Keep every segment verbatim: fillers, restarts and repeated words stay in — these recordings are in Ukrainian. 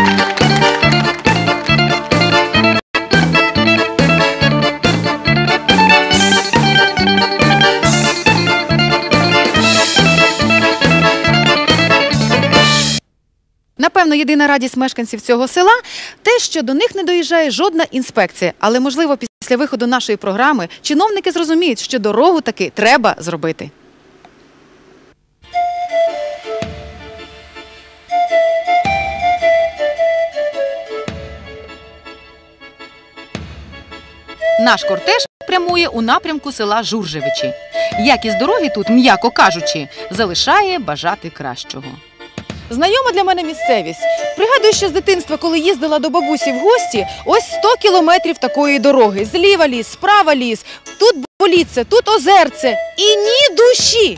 Напевно, єдина радість мешканців цього села – те, що до них не доїжджає жодна інспекція. Але, можливо, після виходу нашої програми чиновники зрозуміють, що дорогу таки треба зробити. Наш кортеж прямує у напрямку села Журжевичі. Якість дороги тут, м'яко кажучи, залишає бажати кращого. Знайома для мене місцевість. Пригадую, що з дитинства, коли їздила до бабусі в гості, ось сто кілометрів такої дороги. Зліва ліс, справа ліс, тут боліться, тут озерце і ні душі.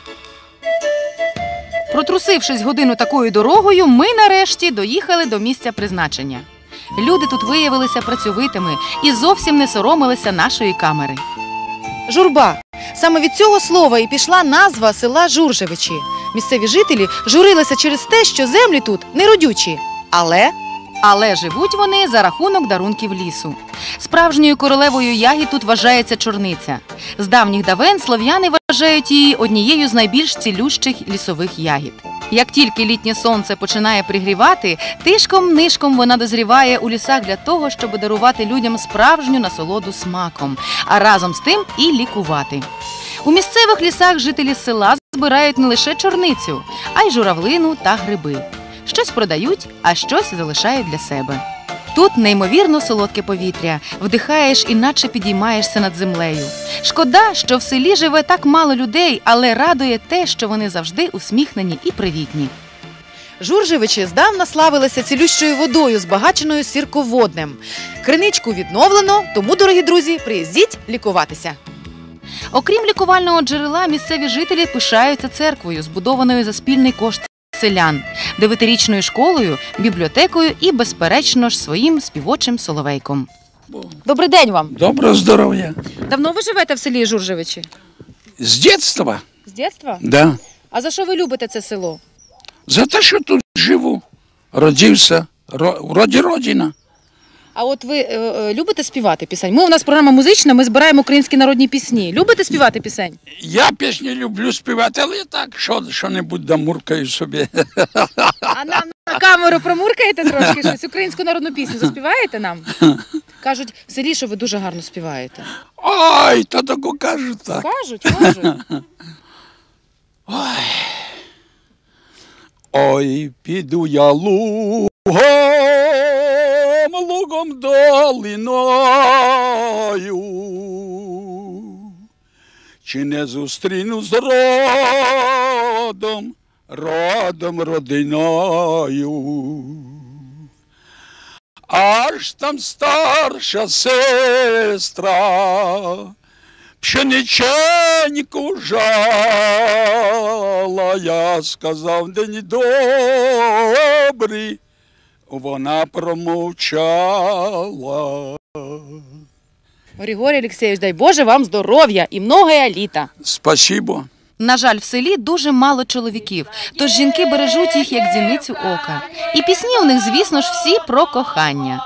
Протрусившись годину такою дорогою, ми нарешті доїхали до місця призначення. Люди тут виявилися працьовитими і зовсім не соромилися нашої камери. Журба. Саме від цього слова і пішла назва села Журжевичі. Місцеві жителі журилися через те, що землі тут неродючі. Але... Але живуть вони за рахунок дарунків лісу. Справжньою королевою ягід тут вважається чорниця. З давніх давен слов'яни вважають її однією з найбільш цілющих лісових ягід. Як тільки літнє сонце починає пригрівати, тишком-нишком вона дозріває у лісах для того, щоб дарувати людям справжню насолоду смаком, а разом з тим і лікувати. У місцевих лісах жителі села збирають не лише чорницю, а й журавлину та гриби. Щось продають, а щось залишають для себе. Тут неймовірно солодке повітря, вдихаєш і наче підіймаєшся над землею. Шкода, що в селі живе так мало людей, але радує те, що вони завжди усміхнені і привітні. Журжевичі здавна славилися цілющою водою, збагаченою сірководнем. Криничку відновлено, тому, дорогі друзі, приїздіть лікуватися. Окрім лікувального джерела, місцеві жителі пишаються церквою, збудованою за спільний кошт селян, дев'ятирічною школою, бібліотекою і, безперечно ж, своїм співочим соловейком. Добрий день вам! Доброго здоров'я! Давно ви живете в селі Журжевичі? З дитинства. З дитинства? Да. А за що ви любите це село? За те, що тут живу, родився, вроді родина. А от ви е, е, любите співати пісень? Ми, у нас програма музична, ми збираємо українські народні пісні. Любите співати пісень? Я пісні люблю співати, але так, що, що-небудь дамуркаю собі. А нам на камеру промуркаєте трошки щось? Українську народну пісню заспіваєте нам? Кажуть, в селі, що ви дуже гарно співаєте. Ой, то таку кажуть так. Кажуть, кажуть. Ой, Ой, піду я лугом, лугом долиною, чи не зустріну з родом, родом родиною. Аж там старша сестра пшениченьку жала, я сказав, день добрий, вона промовчала. Григорій Олексійович, дай Боже вам здоров'я і многое літа. Спасибо. На жаль, в селі дуже мало чоловіків, тож жінки бережуть їх як зіницю ока. І пісні у них, звісно ж, всі про кохання.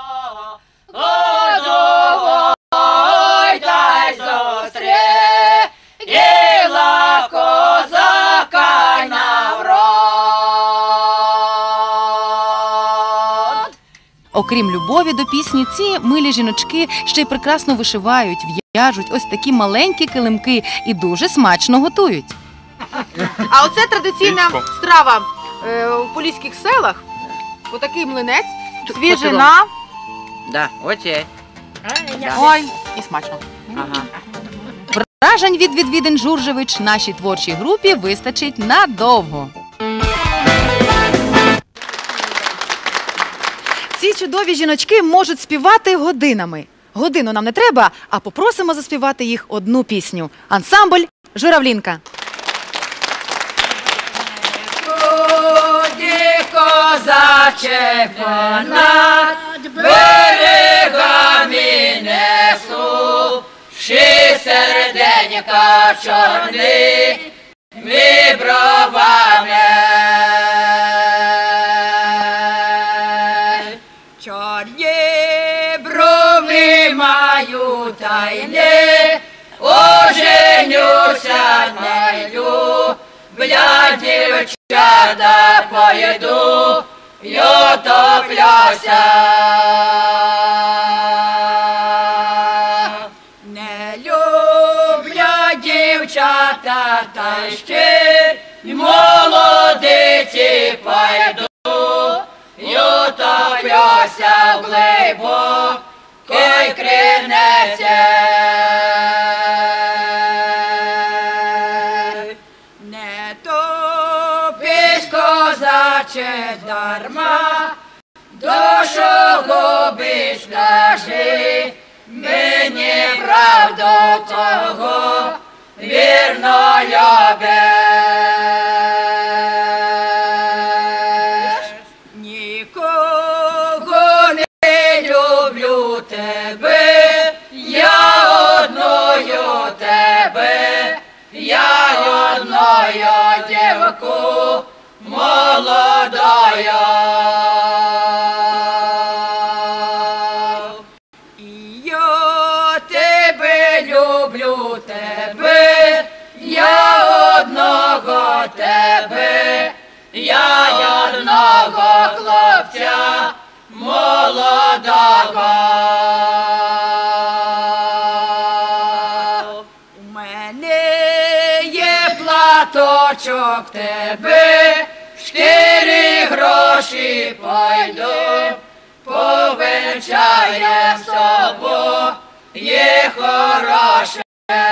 Окрім любові до пісні, ці милі жіночки ще й прекрасно вишивають, в'яжуть ось такі маленькі килимки і дуже смачно готують. А оце традиційна страва е, в поліських селах. Отакий млинець, свіжина. Да, оце. Ой, і смачно. Ага. Вражень від відвідин Журжевич нашій творчій групі вистачить надовго. Ці чудові жіночки можуть співати годинами. Годину нам не треба, а попросимо заспівати їх одну пісню. Ансамбль «Журавлінка». Ході, козаче, понад берегами несу, ши серденька чорними бровами. знаю, та й не оженюся, не любля дівчата, поїду й отоплюся. Не любля дівчата, та ще й молодиці, пойду й утоплюся в глибокій криниці. Не топись, козаче, дарма, душу губиш, скажи мені правду, того вірно любиш. Нікого не люблю тебе, я одною тебе, я одною дівку молодою. Люблю тебе, я одного тебе, я одного хлопця молодого. У мене є платочок тебе, шкірі гроші пойду, повенчає з собою. Є хороше.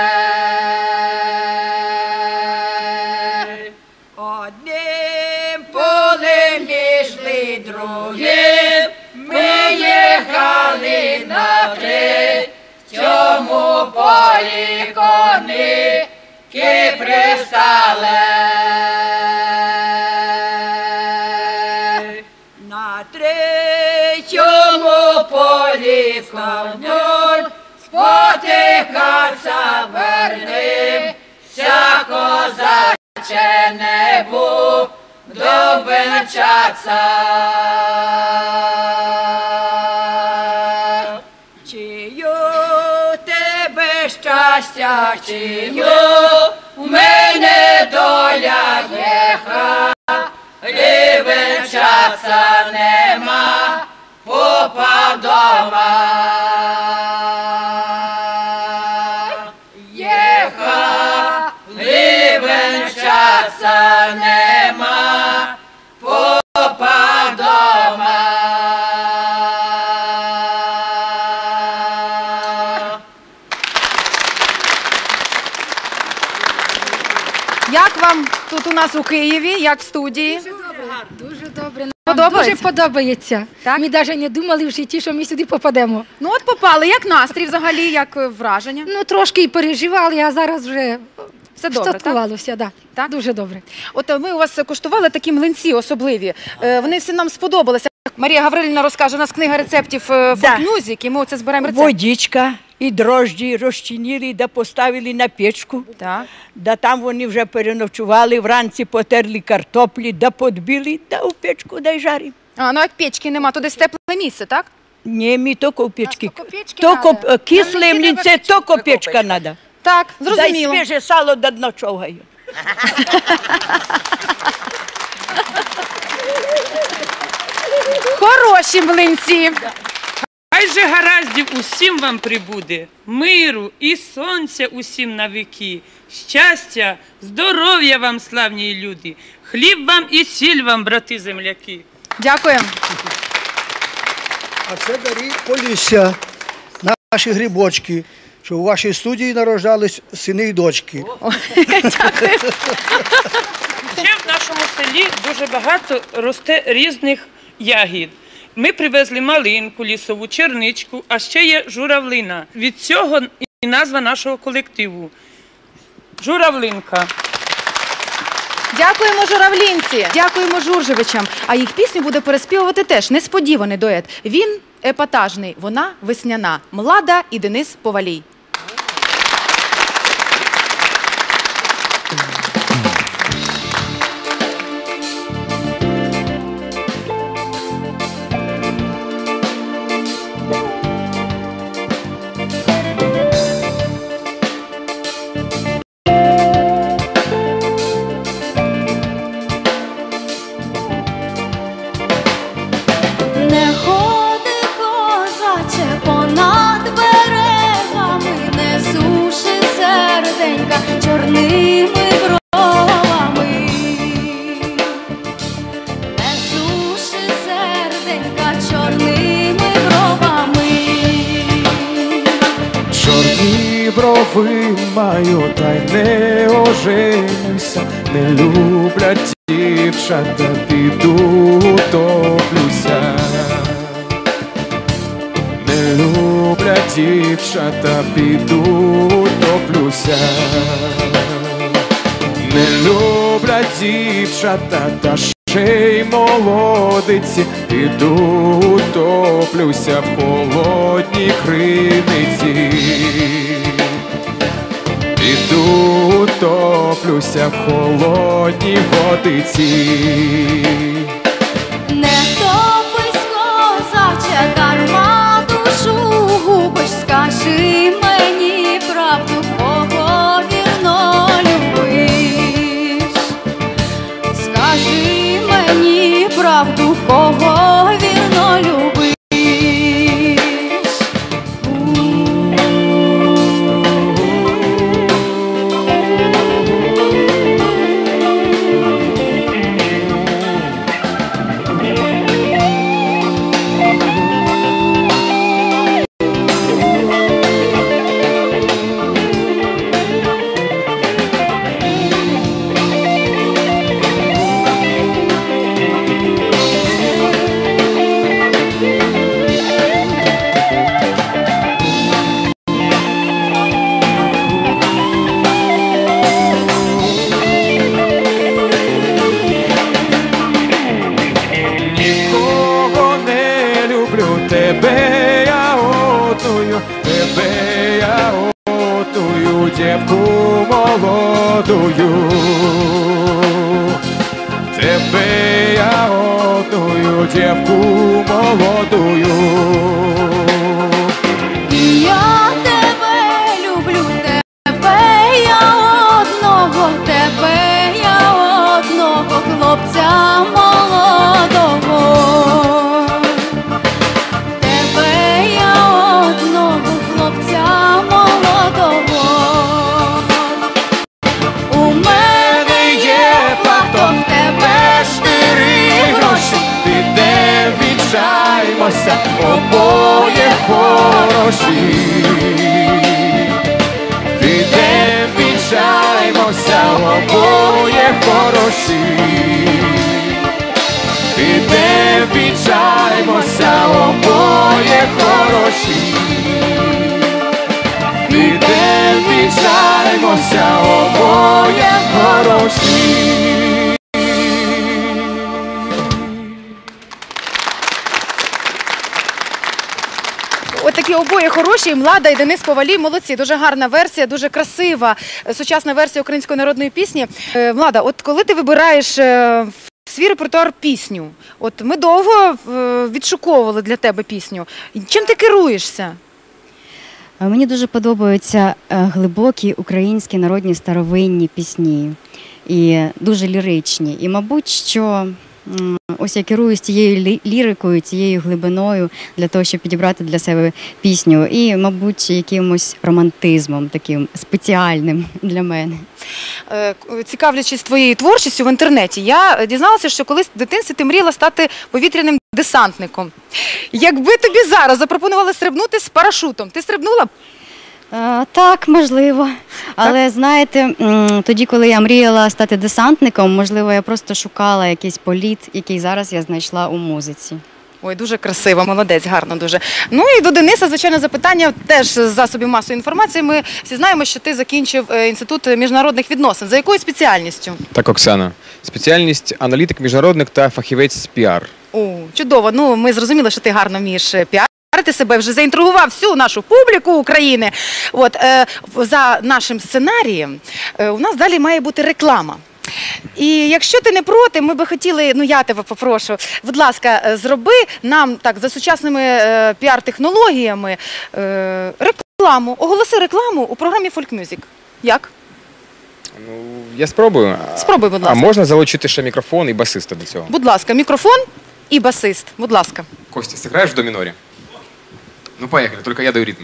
Одним полем йшли, другим ми їхали на три, цьому полі коники пристали. На третьому полі конюк спотикаться вернився, козаче, не буду венчаться. Чию тебе щастя, чию у мене доля єха, ли венчаться нема, попа вдома. Венчаться нема, попа вдома. Як вам тут у нас у Києві, як в студії? Дуже добре. Нам Подобається? дуже подобається. Так? Ми навіть не думали в житті, що ми сюди попадемо. Ну от попали, як настрій взагалі, як е, враження? Ну, трошки і переживали, а зараз вже Все добре, так? встаткувалося. Да. Так? Дуже добре. От е, ми у вас куштували такі млинці особливі. Е, Вони всі нам сподобалися. Марія Гаврилівна розкаже, у нас книга рецептів е, Да. Folk Music, і ми оце збираємо рецепт. Водичка і дрожджі розчинили, да поставили на печку. Так. Да там вони вже переночували, вранці потерли картоплі, да подбили, да у печку, да й жаримо. А, ну як печки нема, то десь тепле місце, так? Ні, ми тільки в печці. тільки печки Тільки надо. кисле млинце, тільки печка треба. Так, Да й зрозуміло. свіже сало до дна човгаю. Хороші млинці. Хай же гараздів усім вам прибуде, миру і сонця усім на віки, щастя, здоров'я вам, славні люди, хліб вам і сіль вам, брати земляки. Дякуємо. А це дарі Полісся, наші грибочки, що у вашій студії народжались сини і дочки. Ще в нашому селі дуже багато росте різних ягід. Ми привезли малинку, лісову, черничку, а ще є журавлина. Від цього і назва нашого колективу. Журавлинка. Дякуємо журавлінці, дякуємо Журжевичам. А їх пісню буде переспівувати теж несподіваний дует. Він епатажний, вона весняна. Млада і Денис Повалій. Дівчатенька чорними бровами. Чорні брови маю, та й не оженюся. Не люблять дівчата, піду утоплюся. Не люблять дівчата, піду утоплюся. Не люблять дівчата, та ще й молодиці, піду утоплюся в холодній криниці. Піду утоплюся в холодній водиці. Не топись, козаче, дарма душу губиш, скажи мені правду, кого вірно любиш. Скажи мені правду, кого вірно любиш. Тебе я отую, тебе я отую, дівку молодую. Тебе я отую, дівку молодую. Я тебе люблю, тебе я одного, тебе я одного, хлопця молодого. Хлопця молодого. У мене є платок, тебе штири гроші. Підем вінчаймося, обоє хороші. Підем вінчаймося, обоє хороші. Підем вінчаймося, обоє хороші. Підем вінчаймося, обоє хороші. От такі обоє хороші, Млада і Денис Ковалій, молодці. Дуже гарна версія, дуже красива, сучасна версія української народної пісні. Е, Млада, от коли ти вибираєш е, в свій репертуар пісню, от ми довго е, відшуковували для тебе пісню. Чим ти керуєшся? Мені дуже подобаються глибокі українські народні старовинні пісні. І дуже ліричні. І, мабуть, що ось я керуюсь цією лірикою, цією глибиною для того, щоб підібрати для себе пісню. І, мабуть, якимось романтизмом таким спеціальним для мене. Цікавлячись твоєю творчістю в інтернеті, я дізналася, що колись в дитинстві ти мріяла стати повітряним десантником. Якби тобі зараз запропонували стрибнути з парашутом, ти стрибнула б? А, так, можливо. Але, так? знаєте, тоді, коли я мріяла стати десантником, можливо, я просто шукала якийсь політ, який зараз я знайшла у музиці. Ой, дуже красиво, молодець, гарно дуже. Ну і до Дениса, звичайно, запитання теж з засобів масової інформації. Ми всі знаємо, що ти закінчив Інститут міжнародних відносин. За якою спеціальністю? Так, Оксана. Спеціальність аналітик міжнародних та фахівець з піар. О, чудово. Ну, ми зрозуміли, що ти гарно вмієш піарити себе, вже заінтригував всю нашу публіку України. От, е, за нашим сценарієм е, у нас далі має бути реклама. І якщо ти не проти, ми би хотіли, ну я тебе попрошу, будь ласка, зроби нам так за сучасними е, піар-технологіями е, рекламу, оголоси рекламу у програмі Folk Music. Як? Ну, я спробую. Спробуй, будь ласка. А можна залучити ще мікрофон і басиста до цього? Будь ласка, мікрофон і басист, будь ласка. Костя, сыграешь в до миноре? Ну, поехали, только я даю ритм.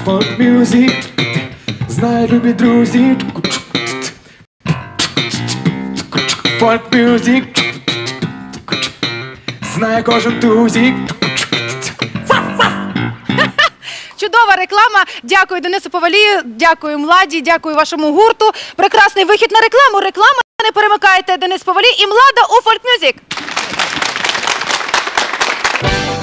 Folk music, знають любі друзі. Folk music, знає кожен тузік. Чудова реклама. Дякую Денису Повалію, дякую Младі, дякую вашому гурту. Прекрасний вихід на рекламу. Реклама, не перемикайте. Денис Повалій і Млада у Folk Music.